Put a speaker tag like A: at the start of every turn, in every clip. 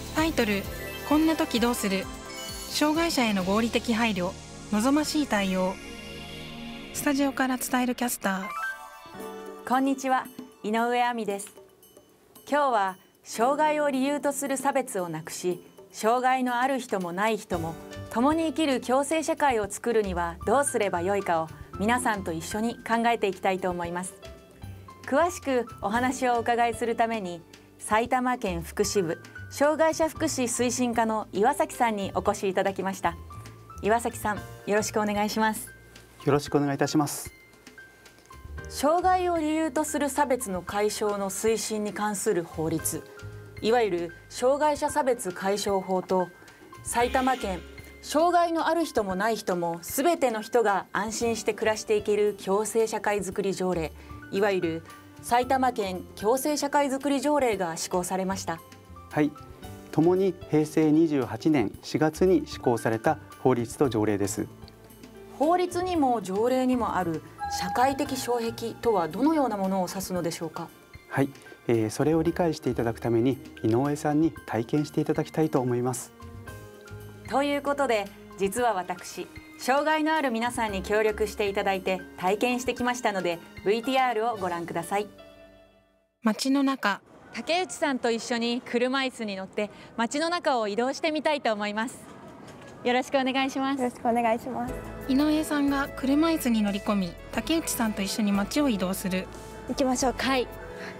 A: タイトル、こんな時どうする？障害者への合理的配慮、望ましい対応。スタジオから伝えるキャスター。
B: こんにちは、井上亜美です。今日は障害を理由とする差別をなくし、障害のある人もない人も共に生きる共生社会を作るにはどうすればよいかを皆さんと一緒に考えていきたいと思います。詳しくお話をお伺いするために、埼玉県福祉部障害者福祉推進課の岩崎さんにお越しいただきました。岩崎さん、よろしくお願いします。
C: よろしくお願いいたします。
B: 障害を理由とする差別の解消の推進に関する法律、いわゆる障害者差別解消法と、埼玉県障害のある人もない人もすべての人が安心して暮らしていける共生社会づくり条例、いわゆる埼玉県共生社会づくり条例が施行されました。
C: はい、ともに平成28年4月に施行された法律と条例です。
B: 法律にも条例にもある社会的障壁とはどのようなものを指すのでしょうか。
C: はい、それを理解していただくために井上さんに体験していただきたいと思います。
B: ということで、実は私、障害のある皆さんに協力していただいて体験してきましたので、 VTR をご覧ください。
A: 街の中、
B: 竹内さんと一緒に車椅子に乗って街の中を移動してみたいと思います。よろしくお願いします。
D: よろしくお願いします。
A: 井上さんが車椅子に乗り込み、竹内さんと一緒に街を移動する。
D: 行きましょうか。はい。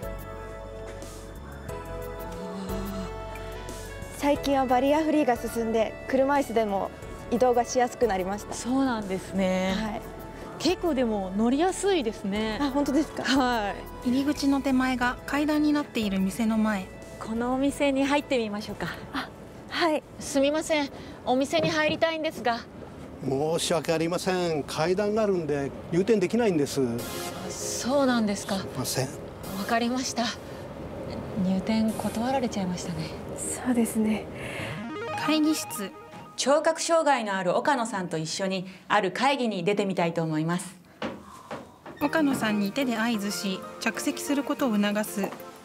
D: 最近はバリアフリーが進んで、車椅子でも移動がしやすくなりました。
B: そうなんですね。はい。結構でも乗りやすいですね。
D: あ、本当ですか。
B: はい。
A: 入り口の手前が階段になっている店の前。
B: このお店に入ってみましょうか。
D: あ、はい。
B: すみません、お店に入りたいんですが。
E: 申し訳ありません。階段があるんで入店できないんです。
B: そうなんですか。
E: すいません。
B: わかりました。入店断られちゃいましたね。
D: そうですね。
A: 会議室。
B: 聴覚障害のある岡野さんと一緒にある会議に出てみたいと思います。
A: 岡野さんに手で合図し、着席することを促す。よ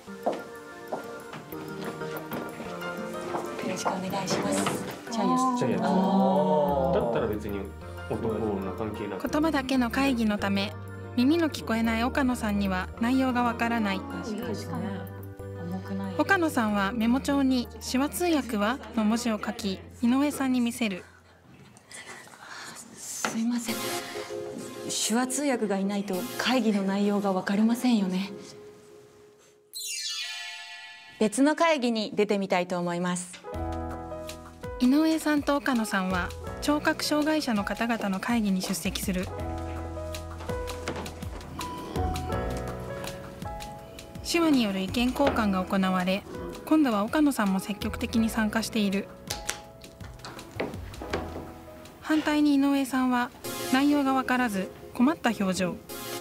B: ろしくお願いします。
F: ちっちゃいやつ。だったら別に男の関係なく。
A: 言葉だけの会議のため、耳の聞こえない岡野さんには内容がわからない。岡野さんはメモ帳に手話通訳はの文字を書き、井上さんに見せる。
B: すいません、手話通訳がいないと会議の内容がわかりませんよね。別の会議に出てみたいと思います。
A: 井上さんと岡野さんは聴覚障害者の方々の会議に出席する。手話による意見交換が行われ、今度は岡野さんも積極的に参加している。反対に井上さんは内容が分からず困った表情。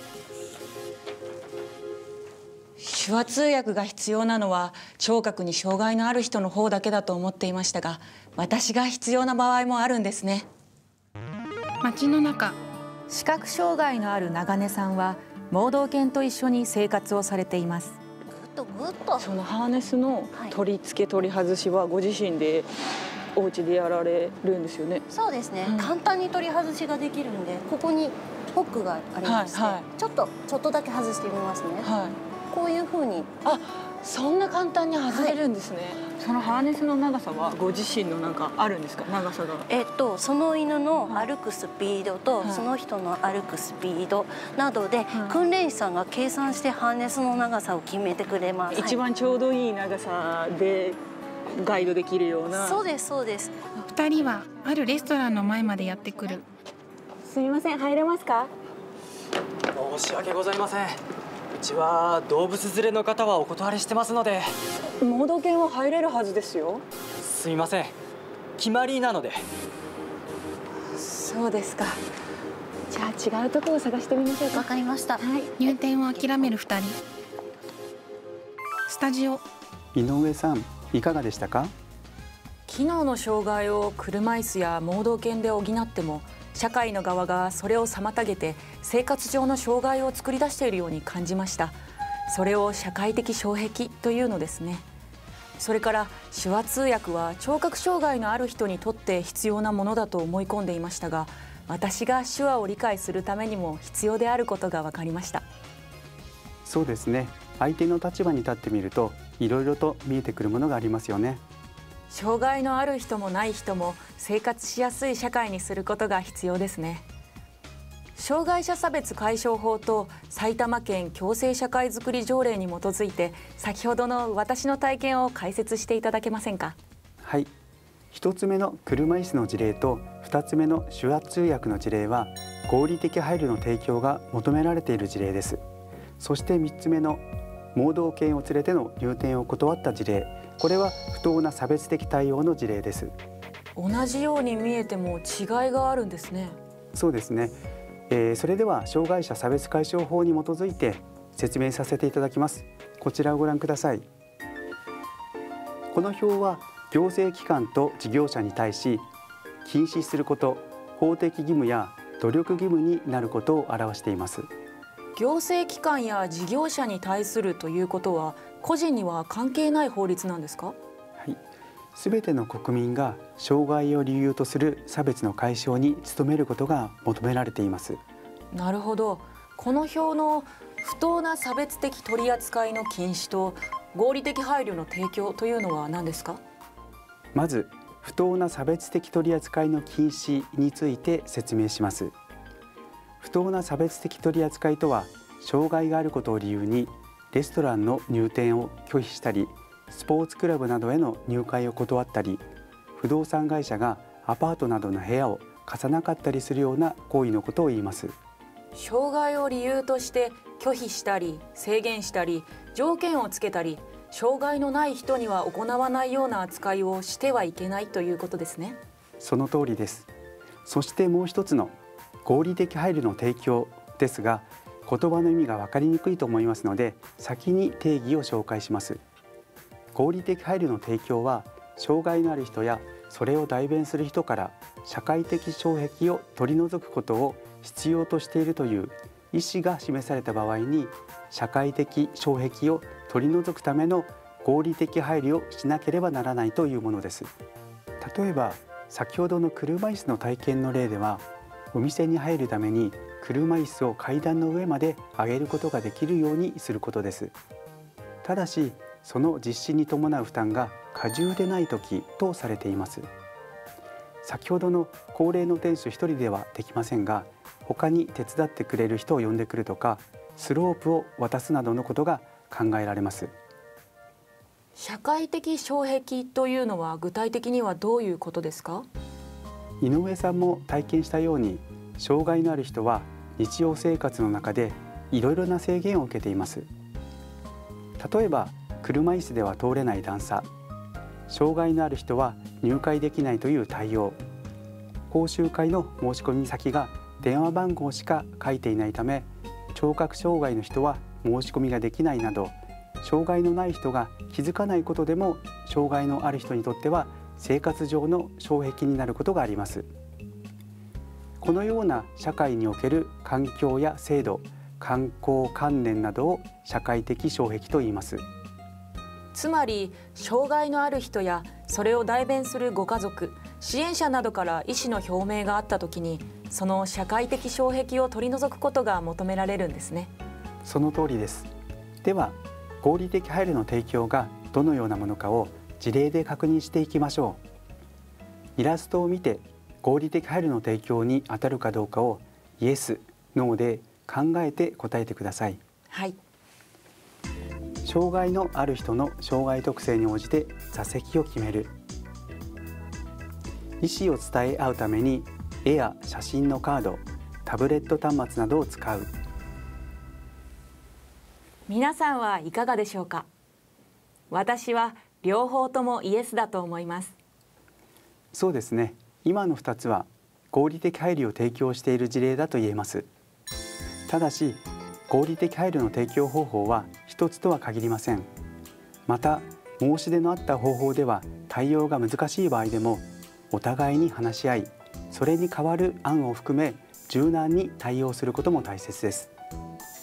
B: 手話通訳が必要なのは聴覚に障害のある人の方だけだと思っていましたが、私が必要な場合もあるんですね。
A: 街の中、
B: 視覚障害のある長根さんは盲導犬と一緒に生活をされています。
G: そのハーネスの取り付け取り外しはご自身でお家でやられるんですよね。
H: そうですね、簡単に取り外しができるんで、ここにホックがありまして、ちょっとだけ外してみますね。こういう風に。
G: あ、そんな簡単に外れるんですね。そのハーネスの長さはご自身のなんかあるんですか、長さが。
H: その犬の歩くスピードと、その人の歩くスピードなどで、訓練士さんが計算してハーネスの長さを決めてくれます。
G: 一番ちょうどいい長さでガイドできるような。
H: そうですそうです。
A: 2人はあるレストランの前までやってくる。
G: すみません、入れますか。
I: 申し訳ございません。うちは動物連れの方はお断りしてますので。
G: 盲導犬は入れるはずですよ。
I: すみません、決まりなので。
G: そうですか。じゃあ違うところを探してみましょうか。
H: わかりました。
A: 入店を諦める2人。スタジオ。
C: 井上さん、いかがでしたか。
B: 機能の障害を車椅子や盲導犬で補っても、社会の側がそれを妨げて生活上の障害を作り出しているように感じました。それを社会的障壁というのですね。 それから手話通訳は聴覚障害のある人にとって必要なものだと思い込んでいましたが、私が手話を理解するためにも必要であることが分かりました。
C: そうですね。相手の立場に立ってみるといろいろと見えてくるものがありますよね。
B: 障害のある人もない人も生活しやすい社会にすることが必要ですね。障害者差別解消法と埼玉県共生社会づくり条例に基づいて、先ほどの私の体験を解説していただけませんか。
C: はい。1つ目の車椅子の事例と2つ目の手話通訳の事例は合理的配慮の提供が求められている事例です。そして3つ目の盲導犬を連れての入店を断った事例、これは不当な差別的対応の事例です。
B: 同じように見えても違いがあるんですね。
C: そうですね。それでは障害者差別解消法に基づいて説明させていただきます。こちらをご覧ください。この表は行政機関と事業者に対し禁止すること、法的義務や努力義務になることを表しています。
B: 行政機関や事業者に対するということは個人には関係ない法律なんですか。
C: はい。すべての国民が障害を理由とする差別の解消に努めることが求められています。
B: なるほど。この表の不当な差別的取り扱いの禁止と合理的配慮の提供というのは何ですか。
C: まず不当な差別的取り扱いの禁止について説明します。不当な差別的取り扱いとは、障害があることを理由にレストランの入店を拒否したり、スポーツクラブなどへの入会を断ったり、不動産会社がアパートなどの部屋を貸さなかったりするような行為のことを言います。
B: 障害を理由として拒否したり制限したり条件をつけたり、障害のない人には行わないような扱いをしてはいけないということですね。
C: その通りです。そしてもう一つの合理的配慮の提供ですが、言葉の意味が分かりにくいと思いますので、先に定義を紹介します。合理的配慮の提供は、障害のある人やそれを代弁する人から社会的障壁を取り除くことを必要としているという意思が示された場合に、社会的障壁を取り除くための合理的配慮をしなければならないというものです。例えば先ほどの車椅子の体験の例では、お店に入るために車椅子を階段の上まで上げることができるようにすることです。ただしその実施に伴う負担が過重でない時とされています。先ほどの高齢の店主一人ではできませんが、他に手伝ってくれる人を呼んでくるとか、スロープを渡すなどのことが考えられます。
B: 社会的障壁というのは具体的にはどういうことですか。
C: 井上さんも体験したように、障害のある人は日常生活の中でいろいろな制限を受けています。例えば車椅子では通れない段差、障害のある人は入会できないという対応、講習会の申し込み先が電話番号しか書いていないため聴覚障害の人は申し込みができないなど、障害のない人が気づかないことでも障害のある人にとっては生活上の障壁になることがあります。このような社会における環境や制度、観光観念などを社会的障壁と言います。
B: つまり障害のある人やそれを代弁するご家族、支援者などから意思の表明があったときに、その社会的障壁を取り除くことが求められるんですね。
C: その通りです。では合理的配慮の提供がどのようなものかを事例で確認していきましょう。イラストを見て合理的配慮の提供に当たるかどうかをイエス、ノーで考えて答えてください。
B: はい。
C: 障害のある人の障害特性に応じて座席を決める。意思を伝え合うために絵や写真のカード、タブレット端末などを使う。
B: 皆さんはいかがでしょうか。私は両方ともイエスだと思います。
C: そうですね。今の2つは合理的配慮を提供している事例だと言えます。ただし合理的配慮の提供方法は一つとは限りません。また申し出のあった方法では対応が難しい場合でも、お互いに話し合い、それに代わる案を含め柔軟に対応することも大切です。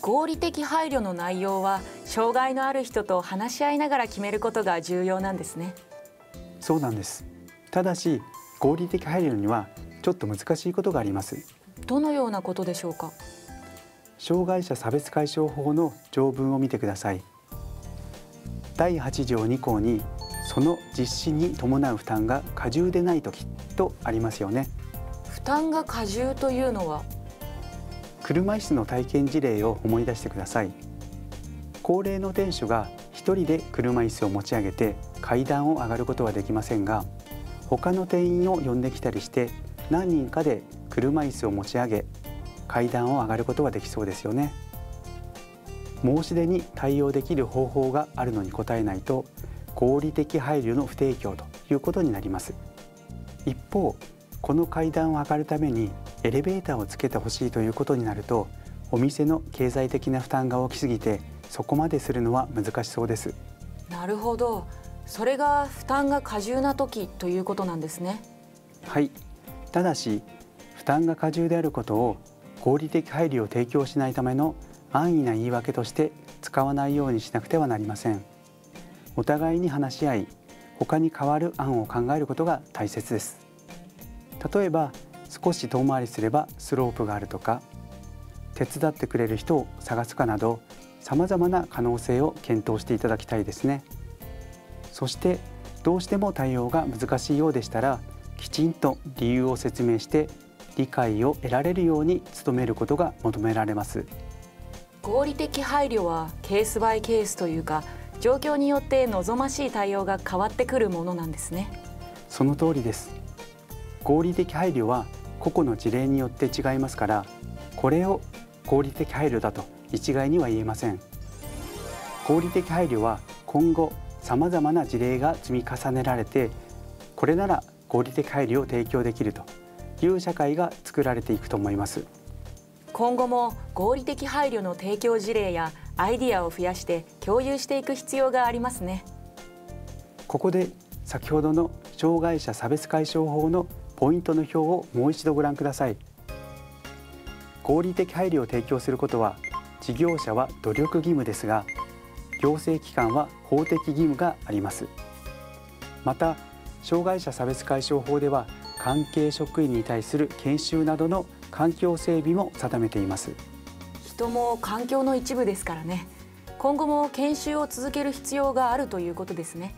B: 合理的配慮の内容は障害のある人と話し合いながら決めることが重要なんですね。
C: そうなんです。ただし合理的配慮にはちょっと難しいことがあります。
B: どのようなことでしょうか。
C: 障害者差別解消法の条文を見てください。第8条2項にその実施に伴う負担が過重でないときとありますよね。
B: 負担が過重というのは、
C: 車椅子の体験事例を思い出してください。高齢の店主が一人で車椅子を持ち上げて階段を上がることはできませんが、他の店員を呼んできたりして何人かで車椅子を持ち上げ階段を上がることはできそうですよね。申し出に対応できる方法があるのに応えないと合理的配慮の不提供ということになります。一方、この階段を上がるためにエレベーターをつけてほしいということになると、お店の経済的な負担が大きすぎてそこまでするのは難しそうです。
B: なるほど。それが負担が過重な時ということなんですね。
C: はい。ただし負担が過重であることを合理的配慮を提供しないための安易な言い訳として使わないようにしなくてはなりません。お互いに話し合い、他に代わる案を考えることが大切です。例えば少し遠回りすればスロープがあるとか、手伝ってくれる人を探すかなど、さまざまな可能性を検討していただきたいですね。そしてどうしても対応が難しいようでしたら、きちんと理由を説明して理解を得られるように努めることが求められます。
B: 合理的配慮はケースバイケースというか、状況によって望ましい対応が変わってくるものなんですね。
C: その通りです。合理的配慮は個々の事例によって違いますから、これを合理的配慮だと一概には言えません。合理的配慮は今後さまざまな事例が積み重ねられて、これなら合理的配慮を提供できるという社会が作られていくと思います。
B: 今後も合理的配慮の提供事例やアイディアを増やして共有していく必要がありますね。
C: ここで先ほどの障害者差別解消法のポイントの表をもう一度ご覧ください。合理的配慮を提供することは事業者は努力義務ですが、行政機関は法的義務があります。また障害者差別解消法では関係職員に対する研修などの環境整備も定めています。
B: 人も環境の一部ですからね。今後も研修を続ける必要があるということですね。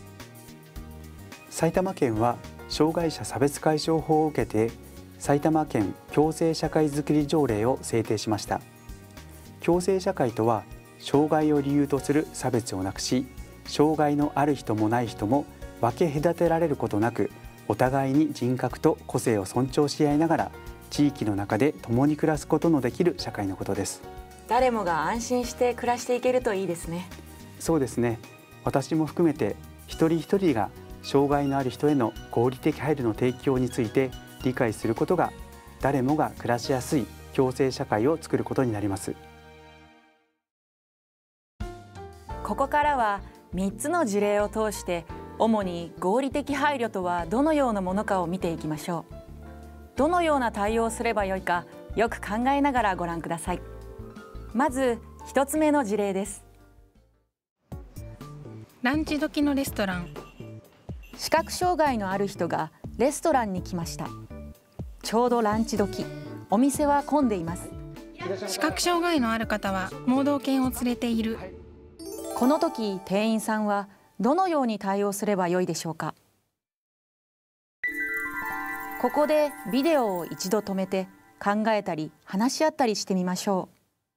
C: 埼玉県は障害者差別解消法を受けて埼玉県共生社会づくり条例を制定しました。共生社会とは障害を理由とする差別をなくし、障害のある人もない人も分け隔てられることなく、お互いに人格と個性を尊重し合いながら地域の中で共に暮らすことのできる社会のことです。
B: 誰もが安心して暮らしていけるといいですね。
C: そうですね。私も含めて一人一人が障害のある人への合理的配慮の提供について理解することが、誰もが暮らしやすい共生社会を作ることになります。
B: ここからは3つの事例を通して主に合理的配慮とはどのようなものかを見ていきましょう。どのような対応をすればよいか、よく考えながらご覧ください。まず1つ目の事例です。
A: ランチ時のレストラン。
B: 視覚障害のある人がレストランに来ました。ちょうどランチ時、お店は混んでいます。
A: 視覚障害のある方は盲導犬を連れている。
B: この時、店員さんはどのように対応すればよいでしょうか。ここでビデオを一度止めて考えたり話し合ったりしてみましょ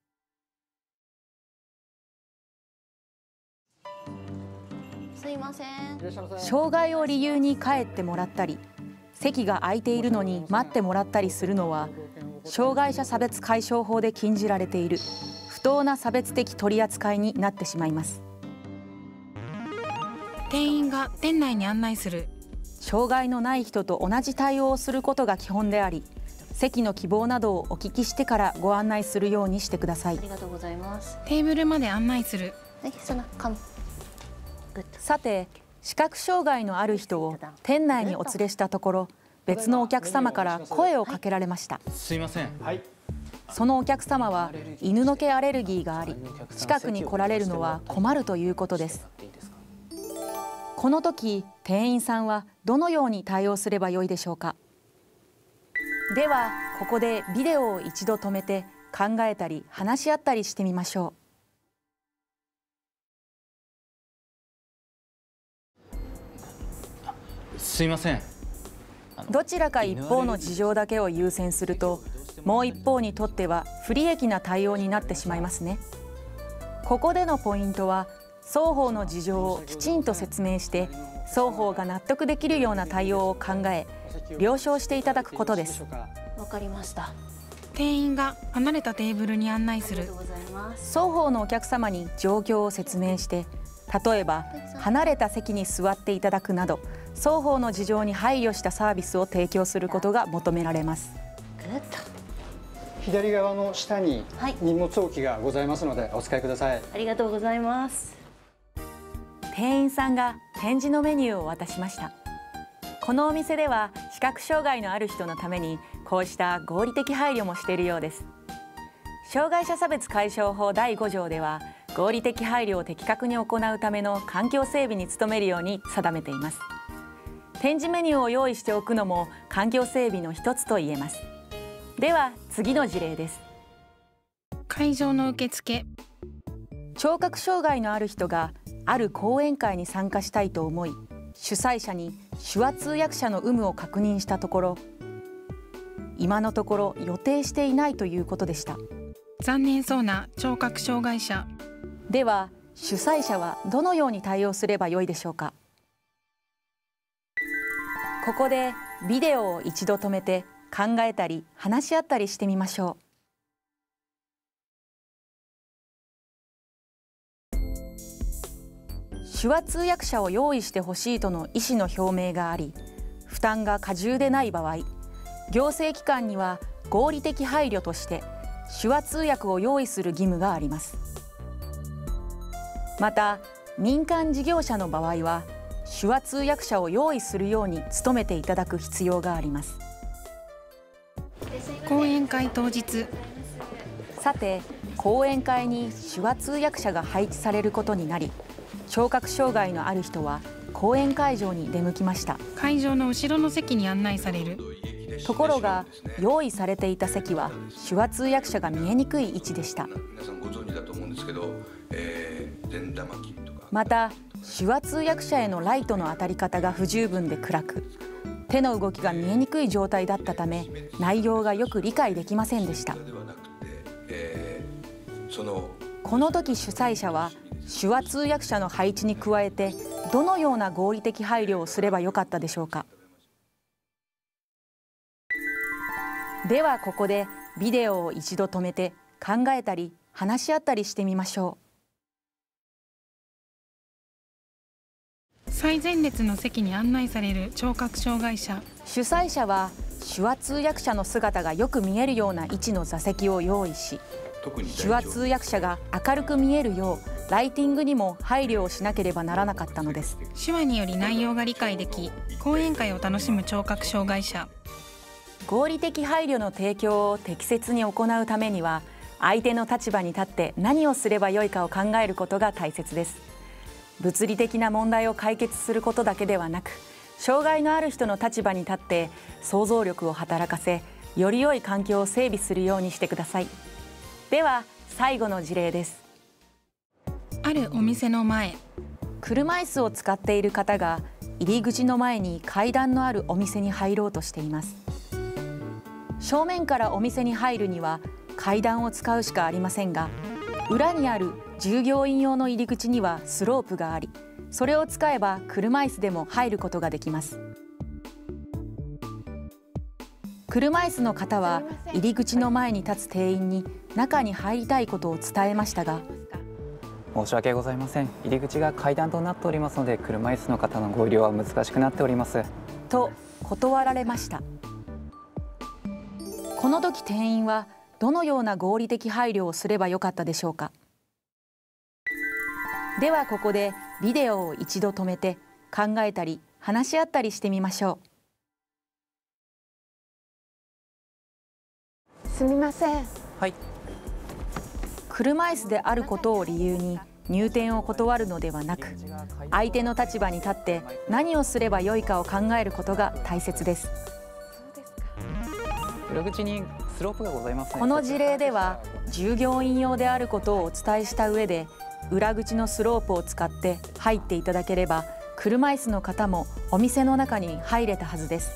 H: う。すいません。
B: 障害を理由に帰ってもらったり、席が空いているのに待ってもらったりするのは障害者差別解消法で禁じられている不当な差別的取り扱いになってしまいます。
A: 店員が店内に案内する。
B: 障害のない人と同じ対応をすることが基本であり、席の希望などをお聞きしてからご案内するようにしてください。
H: ありがとうございます。
A: テーブルまで案内する。
B: さて、視覚障害のある人を店内にお連れしたところ、別のお客様から声をかけられました。
J: すいません。はい。
B: そのお客様は犬の毛アレルギーがあり、近くに来られるのは困るということです。この時、店員さんはどのように対応すればよいでしょうか。では、ここでビデオを一度止めて考えたり話し合ったりしてみましょ
J: う。すいません。
B: どちらか一方の事情だけを優先すると、もう一方にとっては不利益な対応になってしまいますね。ここでのポイントは、双方の事情をきちんと説明して双方が納得できるような対応を考え了承していただくことです。
H: わかりました。
A: 店員が離れたテーブルに案内する。
B: 双方のお客様に状況を説明して、例えば離れた席に座っていただくなど双方の事情に配慮したサービスを提供することが求められます。
K: 左側の下に荷物置きがございますのでお使いください。
H: ありがとうございます。
B: 店員さんが展示のメニューを渡しました。このお店では視覚障害のある人のためにこうした合理的配慮もしているようです。障害者差別解消法第5条では合理的配慮を的確に行うための環境整備に努めるように定めています。展示メニューを用意しておくのも環境整備の一つと言えます。では次の事例です。
A: 会場の受付。
B: 聴覚障害のある人がある講演会に参加したいと思い、主催者に手話通訳者の有無を確認したところ、今のところ予定していないということでした。
A: 残念そうな聴覚障害者。
B: では主催者はどのように対応すればよいでしょうか。ここでビデオを一度止めて考えたり話し合ったりしてみましょう。手話通訳者を用意してほしいとの意思の表明があり、負担が過重でない場合、行政機関には合理的配慮として手話通訳を用意する義務があります。また、民間事業者の場合は手話通訳者を用意するように努めていただく必要があります。
A: 講演会当日。
B: さて、講演会に手話通訳者が配置されることになり、聴覚障害のある人は講演会場に出向きました。
A: 会場の後ろの席に案内される。
B: ところが用意されていた席は手話通訳者が見えにくい位置でした。
L: 皆さんご存知だと思うんですけど、善玉菌とか。
B: また手話通訳者へのライトの当たり方が不十分で暗く、手の動きが見えにくい状態だったため内容がよく理解できませんでした。この時主催者は手話通訳者の配置に加えてどのような合理的配慮をすればよかったでしょうか。ではここでビデオを一度止めて考えたり話し合ったりしてみましょ
A: う。最前列の席に案内される聴覚障害者。
B: 主催者は手話通訳者の姿がよく見えるような位置の座席を用意し、手話通訳者が明るく見えるようライティングにも配慮をしなければならなかったのです。
A: 手話により内容が理解でき、講演会を楽しむ聴覚障害者。
B: 合理的配慮の提供を適切に行うためには、相手の立場に立って何をすればよいかを考えることが大切です。物理的な問題を解決することだけではなく、障害のある人の立場に立って想像力を働かせ、より良い環境を整備するようにしてください。では最後の事例です。
A: あるお店の前。
B: 車椅子を使っている方が入り口の前に階段のあるお店に入ろうとしています。正面からお店に入るには階段を使うしかありませんが、裏にある従業員用の入り口にはスロープがあり、それを使えば車椅子でも入ることができます。車椅子の方は入り口の前に立つ店員に中に入りたいことを伝えましたが、
M: 申し訳ございません。入り口が階段となっておりますので、車椅子の方のご利用は難しくなっております。
B: と断られました。この時店員はどのような合理的配慮をすればよかったでしょうか。ではここでビデオを一度止めて考えたり話し合ったりしてみましょう。
D: すみません。
M: はい。
B: 車椅子であることを理由に入店を断るのではなく、相手の立場に立って何をすればよいかを考えることが大切です。
M: 裏口にスロープがございますね。
B: この事例では従業員用であることをお伝えした上で、裏口のスロープを使って入っていただければ、車椅子の方もお店の中に入れたはずです。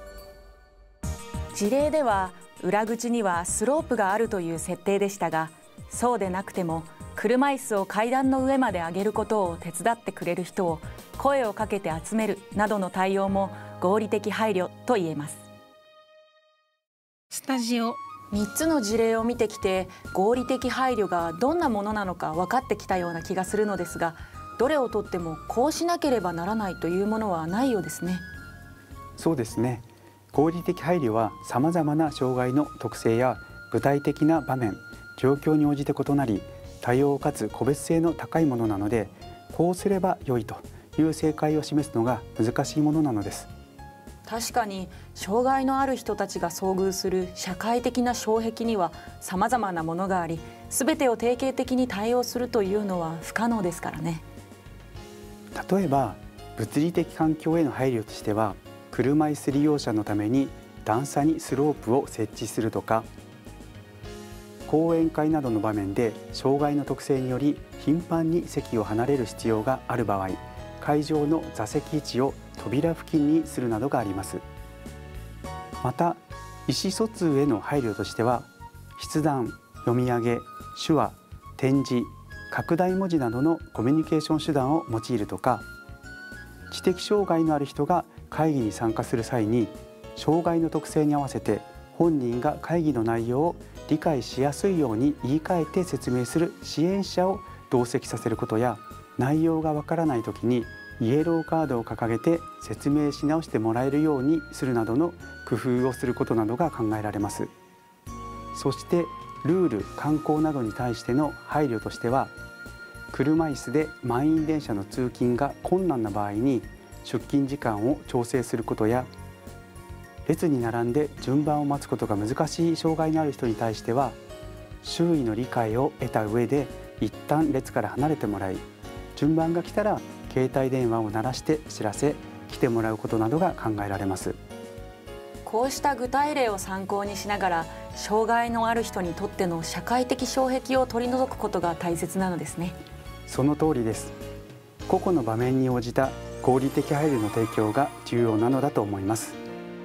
B: 事例では裏口にはスロープがあるという設定でしたが、そうでなくても車椅子を階段の上まで上げることを手伝ってくれる人を声をかけて集めるなどの対応も合理的配慮と言えます。
A: スタジオ
B: 3つの事例を見てきて、合理的配慮がどんなものなのか分かってきたような気がするのですが、どれをとってもこうしなければならないというものはないようですね。
C: そうですね。合理的配慮はさまざまな障害の特性や具体的な場面、状況に応じて異なり、多様かつ個別性の高いものなので、こうすれば良いという正解を示すのが難しいものなのです。
B: 確かに障害のある人たちが遭遇する社会的な障壁にはさまざまなものがあり、全てを定型的に対応するというのは不可能ですからね。
C: 例えば物理的環境への配慮としては、車椅子利用者のために段差にスロープを設置するとか、講演会などの場面で障害の特性により頻繁に席を離れる必要がある場合、会場の座席位置を扉付近にするなどがあります。また意思疎通への配慮としては、筆談、読み上げ、手話、点字、拡大文字などのコミュニケーション手段を用いるとか、知的障害のある人が会議に参加する際に障害の特性に合わせて本人が会議の内容を理解しやすいように言い換えて説明する支援者を同席させることや、内容がわからないときにイエローカードを掲げて説明し直してもらえるようにするなどの工夫をすることなどが考えられます。そしてルール・慣行などに対しての配慮としては、車椅子で満員電車の通勤が困難な場合に出勤時間を調整することや、列に並んで順番を待つことが難しい障害のある人に対しては、周囲の理解を得た上で一旦列から離れてもらい、順番が来たら携帯電話を鳴らして知らせ、来てもらうことなどが考えられます。
B: こうした具体例を参考にしながら、障害のある人にとっての社会的障壁を取り除くことが大切なのですね。
C: その通りです。個々の場面に応じた合理的配慮の提供が重要なのだと思います。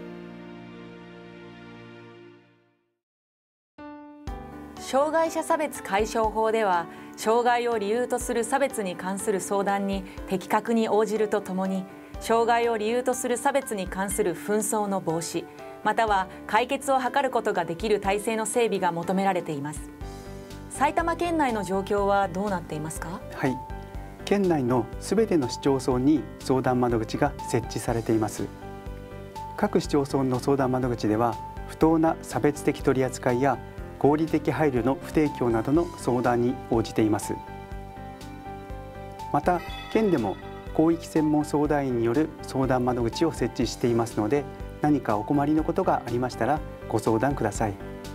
B: 障害者差別解消法では、障害を理由とする差別に関する相談に的確に応じるとともに、障害を理由とする差別に関する紛争の防止、または解決を図ることができる体制の整備が求められています。埼玉県内の状況はどうなっていますか？
C: はい、県内のすべての市町村に相談窓口が設置されています。各市町村の相談窓口では、不当な差別的取り扱いや合理的配慮の不提供などの相談に応じています。また県でも広域専門相談員による相談窓口を設置していますので、何かお困りのことがありましたらご相談ください。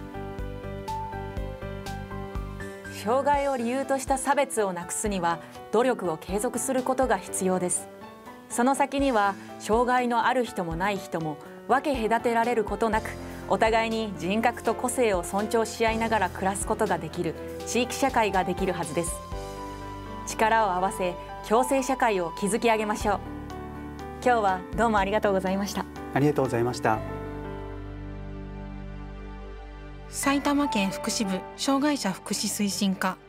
B: 障害を理由とした差別をなくすには、努力を継続することが必要です。その先には、障害のある人もない人も分け隔てられることなく、お互いに人格と個性を尊重し合いながら暮らすことができる地域社会ができるはずです。力を合わせ、共生社会を築き上げましょう。今日はどうもありがとうございました。
C: ありがとうございました。
A: 埼玉県福祉部障害者福祉推進課